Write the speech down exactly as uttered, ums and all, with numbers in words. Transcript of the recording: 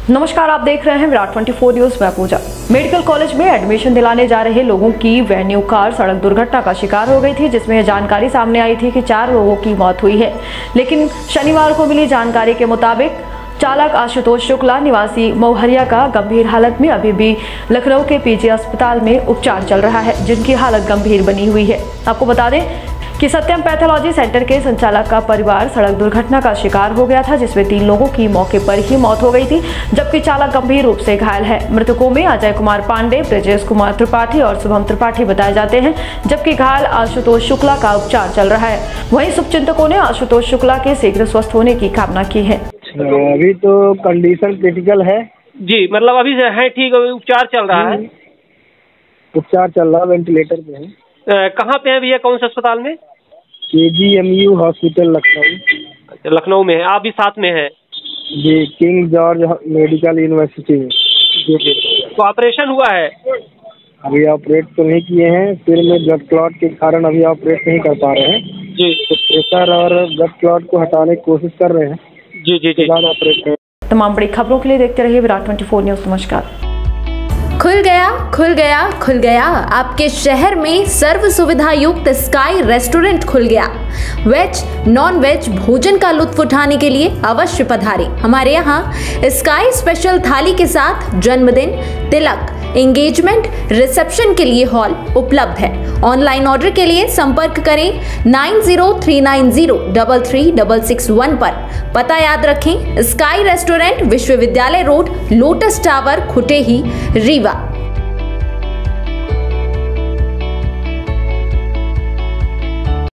नमस्कार, आप देख रहे हैं विराट चौबीस न्यूज। मैं पूजा। मेडिकल कॉलेज में एडमिशन दिलाने जा रहे लोगों की वेन्यू कार सड़क दुर्घटना का शिकार हो गई थी, जिसमें यह जानकारी सामने आई थी कि चार लोगों की मौत हुई है। लेकिन शनिवार को मिली जानकारी के मुताबिक चालक आशुतोष शुक्ला निवासी मौहरिया का गंभीर हालत में अभी भी लखनऊ के पीजी अस्पताल में उपचार चल रहा है, जिनकी हालत गंभीर बनी हुई है। आपको बता दें कि सत्यम पैथोलॉजी सेंटर के संचालक का परिवार सड़क दुर्घटना का शिकार हो गया था, जिसमें तीन लोगों की मौके पर ही मौत हो गई थी, जबकि चालक गंभीर रूप से घायल है। मृतकों में अजय कुमार पांडे, ब्रजेश कुमार त्रिपाठी और शुभम त्रिपाठी बताए जाते हैं, जबकि घायल आशुतोष शुक्ला का उपचार चल रहा है। वहीं शुभचिंतकों ने आशुतोष शुक्ला के शीघ्र स्वस्थ होने की कामना की है। अभी तो कंडीशन क्रिटिकल है जी, मतलब अभी है ठीक, उपचार चल रहा है। उपचार चल रहा है, वेंटिलेटर पे है। कहाँ पे है भैया, कौन से अस्पताल में? K G M U hospital Lucknow. अच्छा, लखनऊ में है, आप भी साथ में हैं? जी, किंग जॉर्ज मेडिकल यूनिवर्सिटी में। जी जी। तो ऑपरेशन हुआ है? अभी ऑपरेट तो नहीं किए हैं, सिर में ब्लड क्लॉट के कारण अभी ऑपरेट नहीं कर पा रहे हैं जी। तो प्रेशर और ब्लड क्लॉट को हटाने की कोशिश कर रहे हैं। जी जी जी। ऑपरेट। तमाम बड़ी खबरों के लिए देखते रहिए विराट चौबीस न्यूज। नमस्कार। खुल गया खुल गया खुल गया आपके शहर में सर्व सुविधा युक्त स्काई रेस्टोरेंट खुल गया। वेज नॉन वेज भोजन का लुत्फ उठाने के लिए अवश्य पधारें। हमारे यहाँ स्काई स्पेशल थाली के साथ जन्मदिन, तिलक, एंगेजमेंट, रिसेप्शन के लिए हॉल उपलब्ध है। ऑनलाइन ऑर्डर के लिए संपर्क करें nine zero three nine zero double three double six one पर। पता याद रखें, sky restaurant, Vishwavidyalaya road, lotus tower, Khutehi, Rewa.